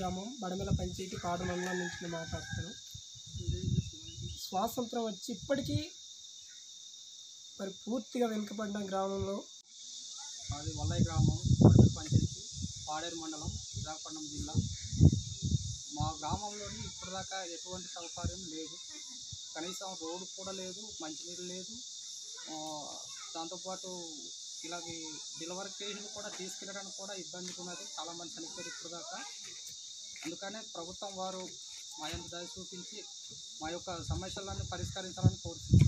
గ్రామం బడమెల పంచాయతీ పాడు మండలం నుంచి మాట్లాడుతాను. స్వాతంత్రం వచ్చి ఇప్పటికీ మరి పూర్తిగా వెనుకబడిన గ్రామంలో అది వల్లయ్య గ్రామం బడమెల పంచాయతీ పాడేరు మండలం విశాఖపట్నం జిల్లా. మా గ్రామంలోని ఇప్పటిదాకా ఎటువంటి సౌకర్యం లేదు. కనీసం రోడ్డు కూడా లేదు, మంచినీళ్ళు లేదు. దాంతోపాటు ఇలాగే డెలివరీ కేసులు కూడా తీసుకెళ్ళడానికి కూడా ఇబ్బందిగా ఉన్నది. చాలామంది చనిపోయారు ఇప్పటిదాకా. అందుకనే ప్రభుత్వం వారు మా యొక్క దయ చూపించి మా యొక్క సమస్యలను పరిష్కరించాలని కోరుతున్నాం.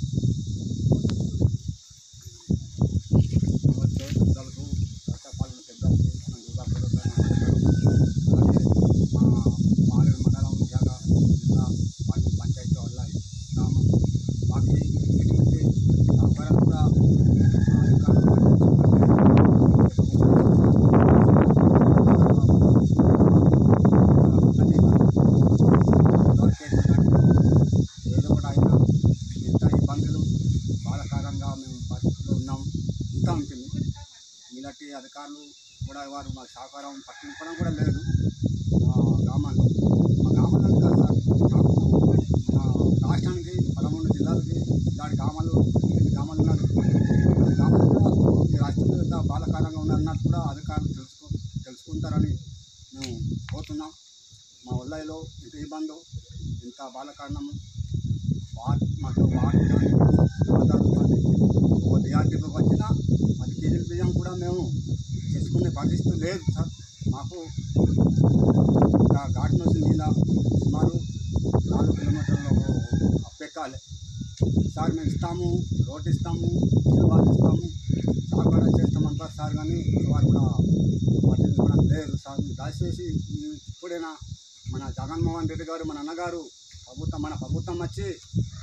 ఇలాంటి అధికారులు కూడా వారు మా సహకారం పట్టించుకోవడం కూడా లేదు. మా గ్రామంలో కాదు సార్, మా రాష్ట్రానికి 13 జిల్లాలకి ఇలాంటి గ్రామాలు ఉన్నారు. గ్రామాలు కూడా ఈ రాష్ట్రంలో ఎంత బాధాకరంగా ఉన్నట్టు కూడా అధికారులు తెలుసుకుంటారని మేము కోరుతున్నాం. మా వల్లయ్యలో ఇంత ఇబ్బందో, ఇంత బాధాకరణము మాకు వాటర్ కానీ ఆధారాలు కానీ ఒక డిఆర్టీకి వచ్చినా 10 కేజీల బియ్యం కూడా మేము చేసుకునే పరిస్థితి లేదు సార్. మాకు ఘాట్ నుంచి మీద సుమారు 4 కిలోమీటర్లు అప్పెక్కాలి సార్. మేము ఇస్తాము, రోడ్డు ఇస్తాము, నిలబాటు ఇస్తాము, సహకారం చేస్తామంటారు సార్. కానీ వారు కూడా పట్టించుకోవడం లేదు సార్. దయచేసి ఇప్పుడైనా మన జగన్మోహన్ రెడ్డి గారు, మన అన్నగారు మన ప్రభుత్వం వచ్చి